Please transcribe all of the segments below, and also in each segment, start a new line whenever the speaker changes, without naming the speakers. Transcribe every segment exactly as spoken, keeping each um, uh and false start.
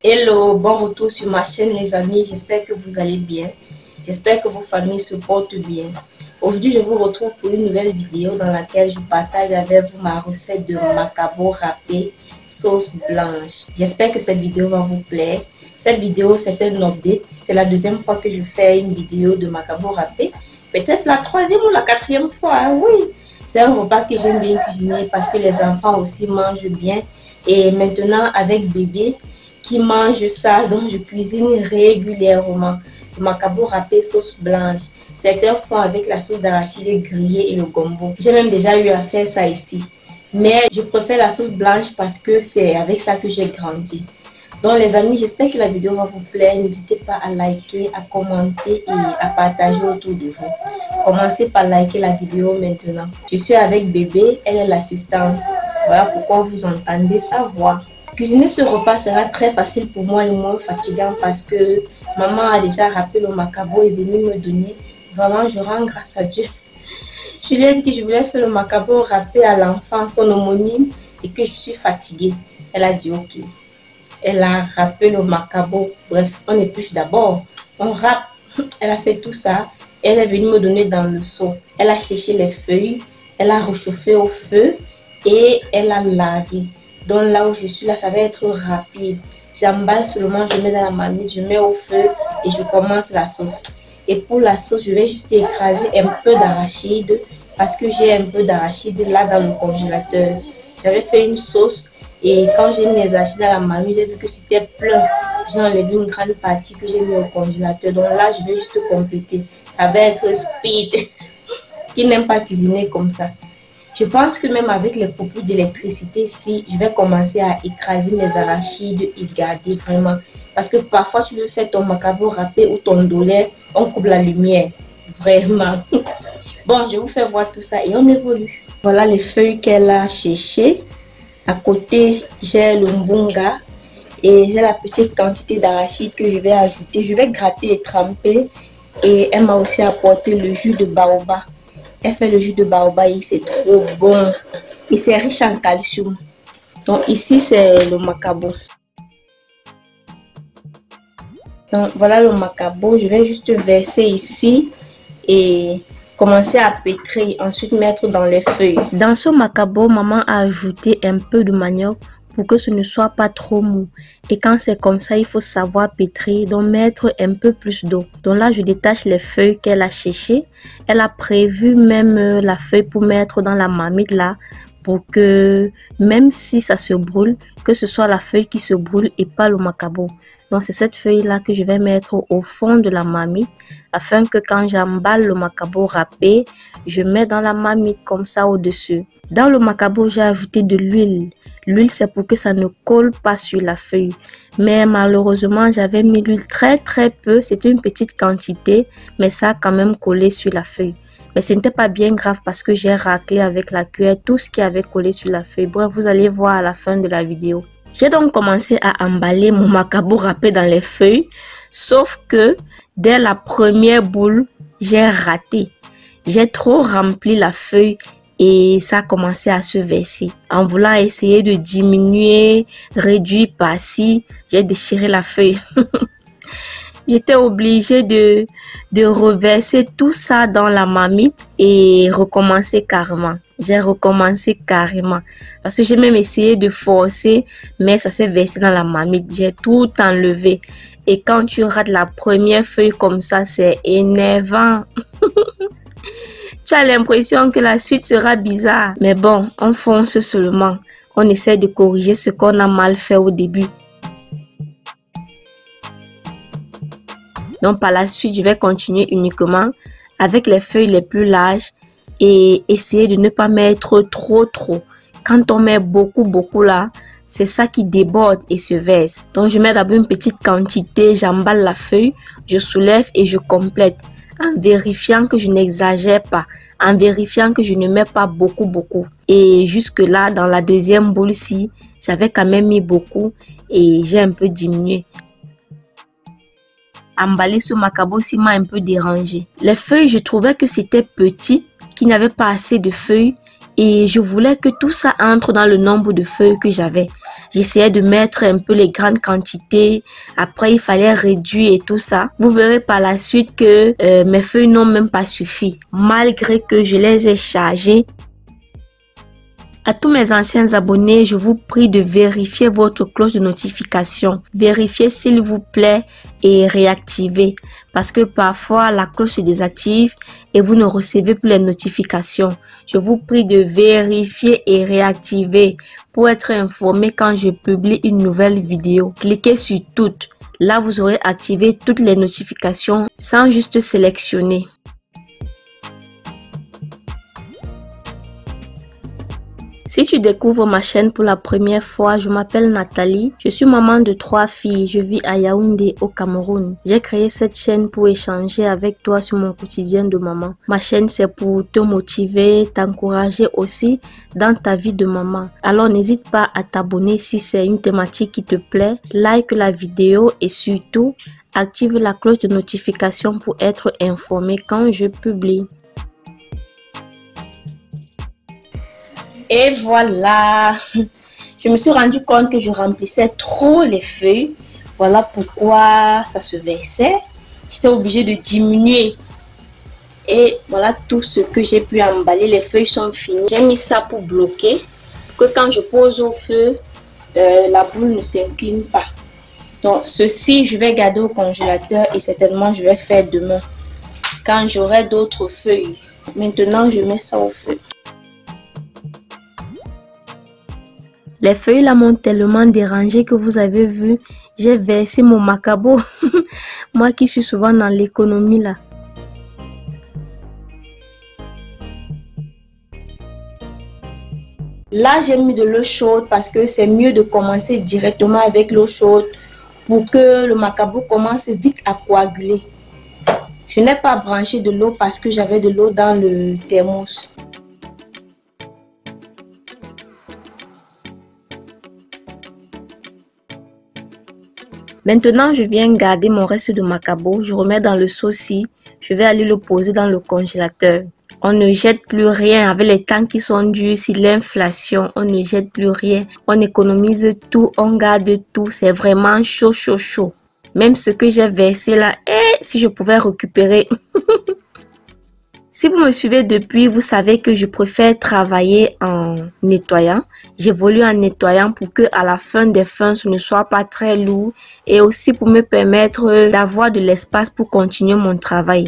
Hello, bon retour sur ma chaîne les amis, j'espère que vous allez bien, j'espère que vos familles se portent bien. Aujourd'hui je vous retrouve pour une nouvelle vidéo dans laquelle je partage avec vous ma recette de macabo râpé sauce blanche. J'espère que cette vidéo va vous plaire. Cette vidéo c'est un update, c'est la deuxième fois que je fais une vidéo de macabo râpé, peut-être la troisième ou la quatrième fois, hein, oui. C'est un repas que j'aime bien cuisiner parce que les enfants aussi mangent bien et maintenant avec bébé qui mange ça, donc je cuisine régulièrement le macabo râpé sauce blanche. Certains font avec la sauce d'arachide grillée et le gombo. J'ai même déjà eu à faire ça ici, mais je préfère la sauce blanche parce que c'est avec ça que j'ai grandi. Donc les amis, j'espère que la vidéo va vous plaire. N'hésitez pas à liker, à commenter et à partager autour de vous. Commencez par liker la vidéo maintenant. Je suis avec bébé, elle est l'assistante. Voilà pourquoi vous entendez sa voix. Cuisiner ce repas sera très facile pour moi et moins fatigant parce que maman a déjà râpé le macabo et est venue me donner. Vraiment, je rends grâce à Dieu. Je lui ai dit que je voulais faire le macabo râpé à l'enfant, son homonyme, et que je suis fatiguée. Elle a dit ok. Elle a râpé le macabo. Bref, on épluche d'abord. On râpe. Elle a fait tout ça. Elle est venue me donner dans le seau. Elle a séché les feuilles. Elle a réchauffé au feu et elle a lavé. Donc là où je suis là, ça va être rapide. J'emballe seulement, je mets dans la marmite, je mets au feu et je commence la sauce. Et pour la sauce, je vais juste écraser un peu d'arachide parce que j'ai un peu d'arachide là dans le congélateur. J'avais fait une sauce et quand j'ai mis les arachides dans la marmite, j'ai vu que c'était plein. J'ai enlevé une grande partie que j'ai mis au congélateur. Donc là, je vais juste compléter. Ça va être speed. Qui n'aime pas cuisiner comme ça? Je pense que même avec les coupures d'électricité, si je vais commencer à écraser mes arachides et garder vraiment. Parce que parfois, tu veux faire ton macabo râpé ou ton dolé, on coupe la lumière. Vraiment. Bon, je vous fais voir tout ça et on évolue. Voilà les feuilles qu'elle a séchées. À côté, j'ai le mbunga et j'ai la petite quantité d'arachides que je vais ajouter. Je vais gratter et tremper. Et elle m'a aussi apporté le jus de baobab. Elle fait le jus de baobab, c'est trop bon. Et c'est riche en calcium. Donc ici, c'est le macabo. Donc voilà le macabo. Je vais juste verser ici et commencer à pétrir. Ensuite, mettre dans les feuilles. Dans ce macabo, maman a ajouté un peu de manioc pour que ce ne soit pas trop mou. Et quand c'est comme ça, il faut savoir pétrir, donc mettre un peu plus d'eau. Donc là, je détache les feuilles qu'elle a séchées. Elle a prévu même la feuille pour mettre dans la marmite là, pour que même si ça se brûle, que ce soit la feuille qui se brûle et pas le macabo. Donc c'est cette feuille là que je vais mettre au fond de la marmite afin que quand j'emballe le macabo râpé, je mets dans la marmite comme ça au-dessus. Dans le macabo, j'ai ajouté de l'huile. L'huile, c'est pour que ça ne colle pas sur la feuille. Mais malheureusement, j'avais mis l'huile très très peu. C'était une petite quantité, mais ça a quand même collé sur la feuille. Mais ce n'était pas bien grave parce que j'ai raclé avec la cuillère tout ce qui avait collé sur la feuille. Bref, vous allez voir à la fin de la vidéo. J'ai donc commencé à emballer mon macabo râpé dans les feuilles. Sauf que dès la première boule, j'ai raté. J'ai trop rempli la feuille. Et ça a commencé à se verser. En voulant essayer de diminuer, réduire par-ci, j'ai déchiré la feuille. J'étais obligée de, de reverser tout ça dans la marmite et recommencer carrément. J'ai recommencé carrément. Parce que j'ai même essayé de forcer, mais ça s'est versé dans la marmite. J'ai tout enlevé. Et quand tu rates la première feuille comme ça, c'est énervant. Tu as l'impression que la suite sera bizarre. Mais bon, on fonce seulement. On essaie de corriger ce qu'on a mal fait au début. Donc par la suite, je vais continuer uniquement avec les feuilles les plus larges et essayer de ne pas mettre trop trop. Quand on met beaucoup beaucoup là, c'est ça qui déborde et se verse. Donc je mets d'abord une petite quantité, j'emballe la feuille, je soulève et je complète. En vérifiant que je n'exagère pas, en vérifiant que je ne mets pas beaucoup, beaucoup. Et jusque là, dans la deuxième boule-ci, j'avais quand même mis beaucoup et j'ai un peu diminué. Emballer ce macabo-ci m'a un peu dérangé. Les feuilles, je trouvais que c'était petit, qu'il n'y avait pas assez de feuilles et je voulais que tout ça entre dans le nombre de feuilles que j'avais. j'essayais de mettre un peu les grandes quantités. Après, il fallait réduire et tout ça. Vous verrez par la suite que euh, mes feuilles n'ont même pas suffi, malgré que je les ai chargées. À tous mes anciens abonnés, je vous prie de vérifier votre cloche de notification. Vérifiez s'il vous plaît et réactivez. Parce que parfois, la cloche se désactive et vous ne recevez plus les notifications. Je vous prie de vérifier et réactiver pour être informé quand je publie une nouvelle vidéo. Cliquez sur toutes. Là, vous aurez activé toutes les notifications sans juste sélectionner. Si tu découvres ma chaîne pour la première fois, je m'appelle Nathalie. Je suis maman de trois filles. Je vis à Yaoundé au Cameroun. J'ai créé cette chaîne pour échanger avec toi sur mon quotidien de maman. Ma chaîne, c'est pour te motiver, t'encourager aussi dans ta vie de maman. Alors n'hésite pas à t'abonner si c'est une thématique qui te plaît. Like la vidéo et surtout, active la cloche de notification pour être informé quand je publie. Et voilà, je me suis rendu compte que je remplissais trop les feuilles. Voilà pourquoi ça se versait. J'étais obligée de diminuer. Et voilà tout ce que j'ai pu emballer. Les feuilles sont finies. J'ai mis ça pour bloquer. Que quand je pose au feu, euh, la boule ne s'incline pas. Donc ceci, je vais garder au congélateur et certainement je vais faire demain. Quand j'aurai d'autres feuilles. Maintenant, je mets ça au feu. Les feuilles là m'ont tellement dérangé que vous avez vu, j'ai versé mon macabo. Moi qui suis souvent dans l'économie là. Là, j'ai mis de l'eau chaude parce que c'est mieux de commencer directement avec l'eau chaude pour que le macabo commence vite à coaguler. Je n'ai pas branché de l'eau parce que j'avais de l'eau dans le thermos. Maintenant, je viens garder mon reste de macabo. Je remets dans le seau-ci. Je vais aller le poser dans le congélateur. On ne jette plus rien avec les temps qui sont durs. Si l'inflation, on ne jette plus rien. On économise tout, on garde tout. C'est vraiment chaud, chaud, chaud. Même ce que j'ai versé là, eh, si je pouvais récupérer. Si vous me suivez depuis, vous savez que je préfère travailler en nettoyant. J'évolue en nettoyant pour que à la fin des fins, ce ne soit pas très lourd et aussi pour me permettre d'avoir de l'espace pour continuer mon travail.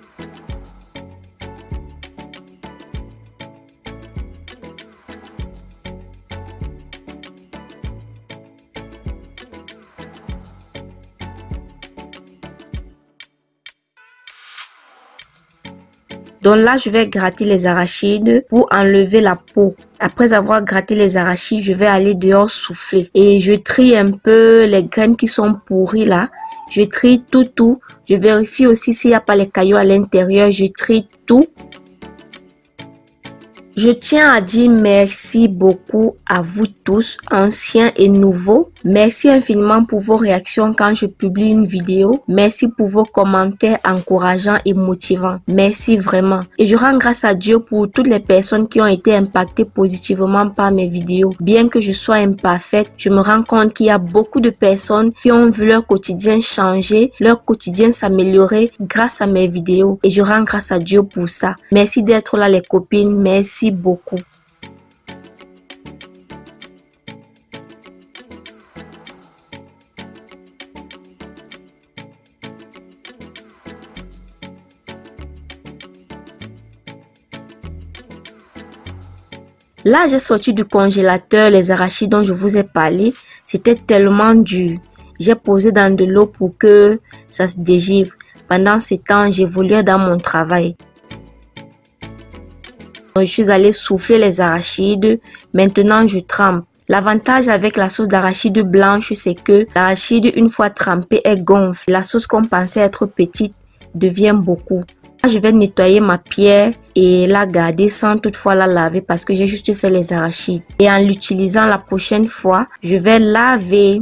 Donc là, je vais gratter les arachides pour enlever la peau. Après avoir gratté les arachides, je vais aller dehors souffler. Et je trie un peu les graines qui sont pourries là. Je trie tout, tout. Je vérifie aussi s'il n'y a pas les cailloux à l'intérieur. Je trie tout. Je tiens à dire merci beaucoup à vous tous, anciens et nouveaux. Merci infiniment pour vos réactions quand je publie une vidéo. Merci pour vos commentaires encourageants et motivants. Merci vraiment. Et je rends grâce à Dieu pour toutes les personnes qui ont été impactées positivement par mes vidéos. Bien que je sois imparfaite, je me rends compte qu'il y a beaucoup de personnes qui ont vu leur quotidien changer, leur quotidien s'améliorer grâce à mes vidéos. Et je rends grâce à Dieu pour ça. Merci d'être là les copines. Merci beaucoup. Là, j'ai sorti du congélateur les arachides dont je vous ai parlé. C'était tellement dur. J'ai posé dans de l'eau pour que ça se dégivre. Pendant ce temps, j'évoluais dans mon travail. Je suis allée souffler les arachides. Maintenant, je trempe. L'avantage avec la sauce d'arachide blanche, c'est que l'arachide, une fois trempée, elle gonfle. La sauce qu'on pensait être petite devient beaucoup. Je vais nettoyer ma pierre et la garder sans toutefois la laver parce que j'ai juste fait les arachides. Et en l'utilisant la prochaine fois, je vais laver.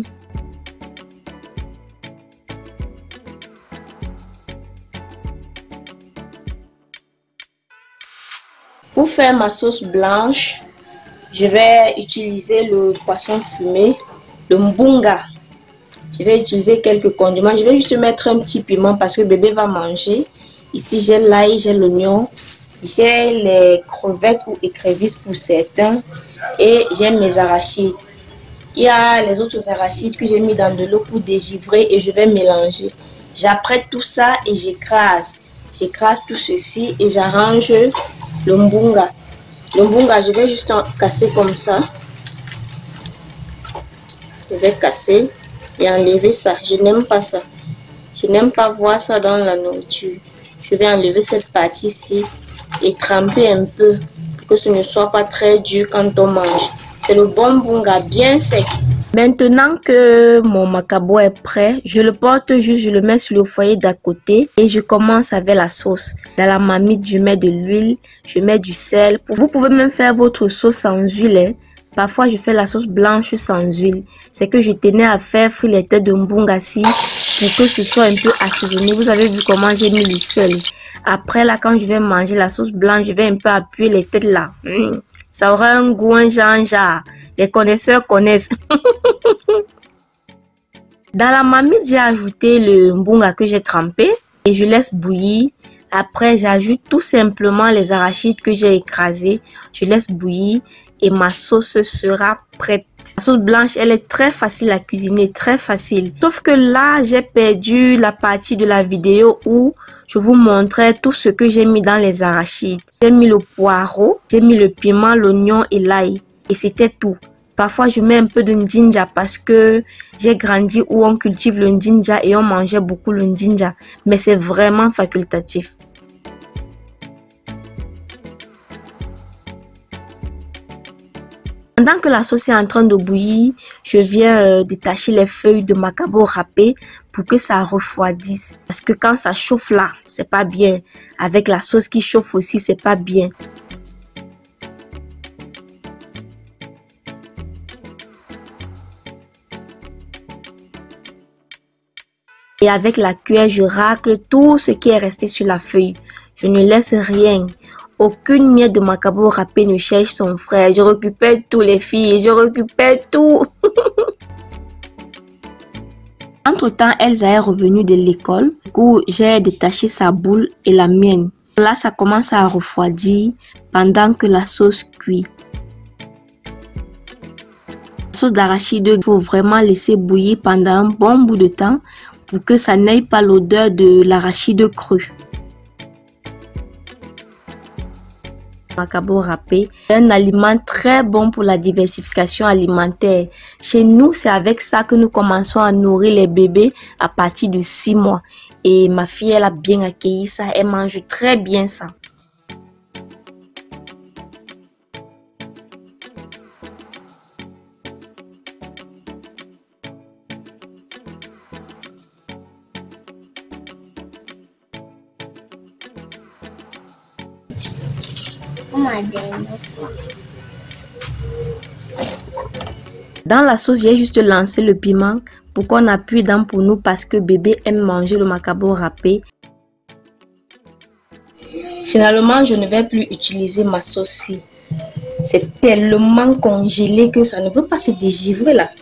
Pour faire ma sauce blanche, je vais utiliser le poisson fumé. le mbunga. Je vais utiliser quelques condiments. Je vais juste mettre un petit piment parce que bébé va manger. Ici, j'ai l'ail, j'ai l'oignon, j'ai les crevettes ou écrevisses pour certains et j'ai mes arachides. Il y a les autres arachides que j'ai mis dans de l'eau pour dégivrer et je vais mélanger. J'apprête tout ça et j'écrase. J'écrase tout ceci et j'arrange le mbunga. Le mbunga, je vais juste en casser comme ça. Je vais casser et enlever ça. Je n'aime pas ça. Je n'aime pas voir ça dans la nourriture. Je vais enlever cette partie-ci et tremper un peu pour que ce ne soit pas très dur quand on mange. C'est le bon mbunga bien sec. Maintenant que mon macabo est prêt, je le porte juste, je le mets sur le foyer d'à côté et je commence avec la sauce. Dans la marmite, je mets de l'huile, je mets du sel. Vous pouvez même faire votre sauce sans huile. Hein. Parfois, je fais la sauce blanche sans huile. C'est que je tenais à faire frire les têtes de mbungasi pour que ce soit un peu assaisonné. Vous avez vu comment j'ai mis le sel. Après, là, quand je vais manger la sauce blanche, je vais un peu appuyer les têtes là. Mmh. Ça aura un goût, un genre. Les connaisseurs connaissent. Dans la marmite, j'ai ajouté le mbunga que j'ai trempé et je laisse bouillir. Après, j'ajoute tout simplement les arachides que j'ai écrasés. Je laisse bouillir et ma sauce sera prête. La sauce blanche, elle est très facile à cuisiner, très facile. Sauf que là, j'ai perdu la partie de la vidéo où je vous montrais tout ce que j'ai mis dans les arachides. J'ai mis le poireau, j'ai mis le piment, l'oignon et l'ail. Et c'était tout. Parfois, je mets un peu de ndinja parce que j'ai grandi où on cultive le ndinja et on mangeait beaucoup le ndinja. Mais c'est vraiment facultatif. Pendant que la sauce est en train de bouillir, je viens euh, détacher les feuilles de macabo râpé pour que ça refroidisse. Parce que quand ça chauffe là, c'est pas bien. Avec la sauce qui chauffe aussi, c'est pas bien. Et avec la cuillère, je racle tout ce qui est resté sur la feuille. Je ne laisse rien. Aucune miette de macabo râpé ne cherche son frère. Je récupère tous les filles. Je récupère tout. Entre-temps, Elsa est revenue de l'école où j'ai détaché sa boule et la mienne. Là, ça commence à refroidir pendant que la sauce cuit. La sauce d'arachide, il faut vraiment laisser bouillir pendant un bon bout de temps pour que ça n'aille pas l'odeur de l'arachide cru. Macabo râpé est un aliment très bon pour la diversification alimentaire. Chez nous, c'est avec ça que nous commençons à nourrir les bébés à partir de six mois. Et ma fille, elle a bien accueilli ça. Elle mange très bien ça. Dans la sauce, j'ai juste lancé le piment pour qu'on appuie dedans pour nous parce que bébé aime manger le macabo râpé. Finalement, je ne vais plus utiliser ma sauce-ci. C'est tellement congelé que ça ne veut pas se dégivrer là.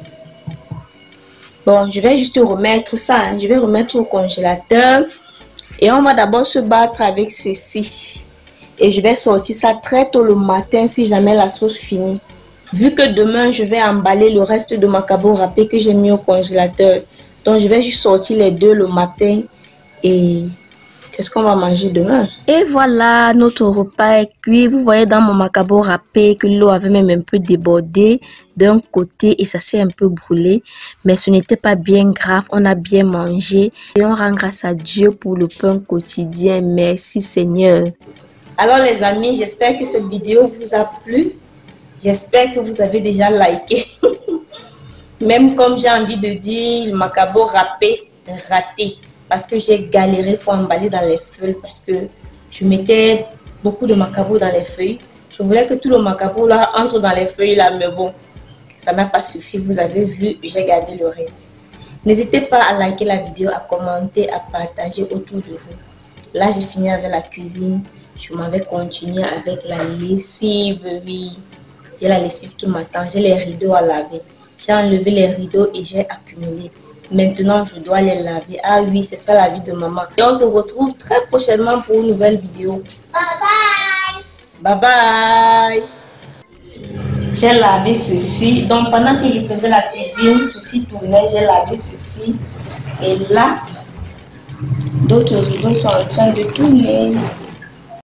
Bon, je vais juste remettre ça. Hein. Je vais remettre au congélateur. Et on va d'abord se battre avec ceci. Et je vais sortir ça très tôt le matin si jamais la sauce finit. Vu que demain, je vais emballer le reste de macabo râpé que j'ai mis au congélateur. Donc, je vais juste sortir les deux le matin. Et c'est ce qu'on va manger demain. Et voilà, notre repas est cuit. Vous voyez dans mon macabo râpé que l'eau avait même un peu débordé d'un côté et ça s'est un peu brûlé. Mais ce n'était pas bien grave. On a bien mangé. Et on rend grâce à Dieu pour le pain quotidien. Merci Seigneur. Alors les amis, j'espère que cette vidéo vous a plu. J'espère que vous avez déjà liké. Même comme j'ai envie de dire, le macabo râpé raté. Parce que j'ai galéré pour emballer dans les feuilles. Parce que je mettais beaucoup de macabo dans les feuilles. Je voulais que tout le macabo là entre dans les feuilles là. Mais bon, ça n'a pas suffi. Vous avez vu, j'ai gardé le reste. N'hésitez pas à liker la vidéo, à commenter, à partager autour de vous. Là, j'ai fini avec la cuisine. Je m'en vais continuer avec la lessive, oui. J'ai la lessive qui m'attend, j'ai les rideaux à laver. J'ai enlevé les rideaux et j'ai accumulé. Maintenant, je dois les laver. Ah oui, c'est ça la vie de maman. Et on se retrouve très prochainement pour une nouvelle vidéo. Bye bye. Bye bye. J'ai lavé ceci. Donc, pendant que je faisais la cuisine, ceci tournait. J'ai lavé ceci. Et là, d'autres rideaux sont en train de tourner.